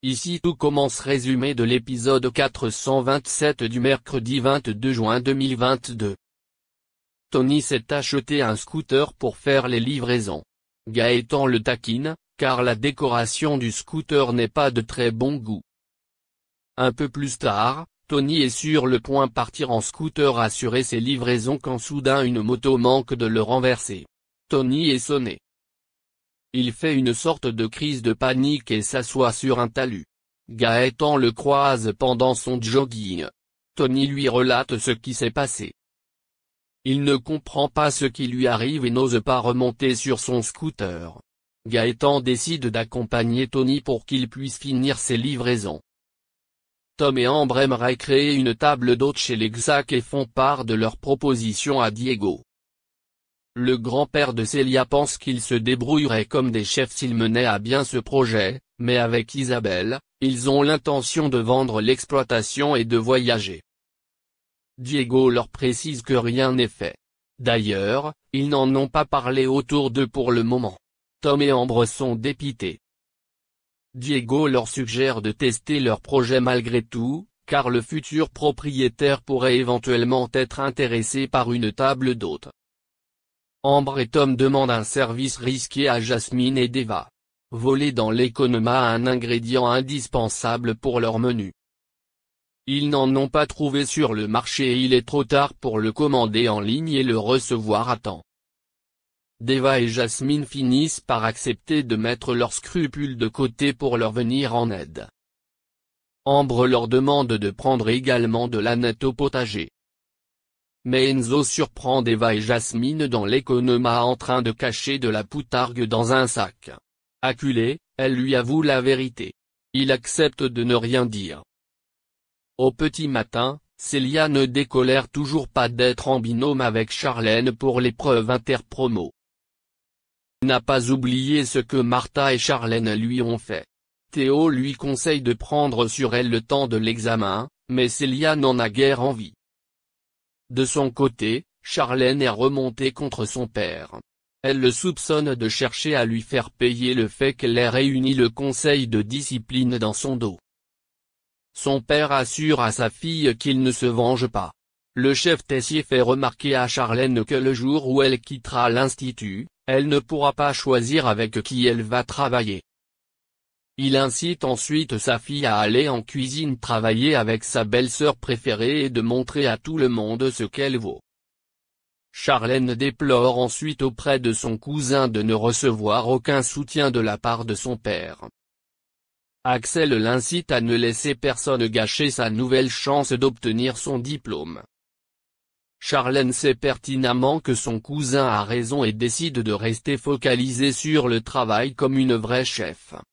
Ici tout commence. Résumé de l'épisode 427 du mercredi 22 juin 2022. Tony s'est acheté un scooter pour faire les livraisons. Gaëtan le taquine, car la décoration du scooter n'est pas de très bon goût. Un peu plus tard, Tony est sur le point de partir en scooter assurer ses livraisons quand soudain une moto manque de le renverser. Tony est sonné. Il fait une sorte de crise de panique et s'assoit sur un talus. Gaëtan le croise pendant son jogging. Tony lui relate ce qui s'est passé. Il ne comprend pas ce qui lui arrive et n'ose pas remonter sur son scooter. Gaëtan décide d'accompagner Tony pour qu'il puisse finir ses livraisons. Tom et Ambre aimeraient créer une table d'hôtes chez l'exac et font part de leur proposition à Diego. Le grand-père de Célia pense qu'ils se débrouilleraient comme des chefs s'ils menaient à bien ce projet, mais avec Isabelle, ils ont l'intention de vendre l'exploitation et de voyager. Diego leur précise que rien n'est fait. D'ailleurs, ils n'en ont pas parlé autour d'eux pour le moment. Tom et Ambre sont dépités. Diego leur suggère de tester leur projet malgré tout, car le futur propriétaire pourrait éventuellement être intéressé par une table d'hôtes. Ambre et Tom demandent un service risqué à Jasmine et Deva. Voler dans l'Economa un ingrédient indispensable pour leur menu. Ils n'en ont pas trouvé sur le marché et il est trop tard pour le commander en ligne et le recevoir à temps. Deva et Jasmine finissent par accepter de mettre leurs scrupules de côté pour leur venir en aide. Ambre leur demande de prendre également de la nette au potager. Mais Enzo surprend Deva et Jasmine dans l'Economa en train de cacher de la poutargue dans un sac. Acculée, elle lui avoue la vérité. Il accepte de ne rien dire. Au petit matin, Célia ne décolère toujours pas d'être en binôme avec Charlène pour l'épreuve interpromo. Il n'a pas oublié ce que Martha et Charlène lui ont fait. Théo lui conseille de prendre sur elle le temps de l'examen, mais Célia n'en a guère envie. De son côté, Charlène est remontée contre son père. Elle le soupçonne de chercher à lui faire payer le fait qu'elle ait réuni le conseil de discipline dans son dos. Son père assure à sa fille qu'il ne se venge pas. Le chef Tessier fait remarquer à Charlène que le jour où elle quittera l'institut, elle ne pourra pas choisir avec qui elle va travailler. Il incite ensuite sa fille à aller en cuisine travailler avec sa belle-sœur préférée et de montrer à tout le monde ce qu'elle vaut. Charlène déplore ensuite auprès de son cousin de ne recevoir aucun soutien de la part de son père. Axel l'incite à ne laisser personne gâcher sa nouvelle chance d'obtenir son diplôme. Charlène sait pertinemment que son cousin a raison et décide de rester focalisée sur le travail comme une vraie chef.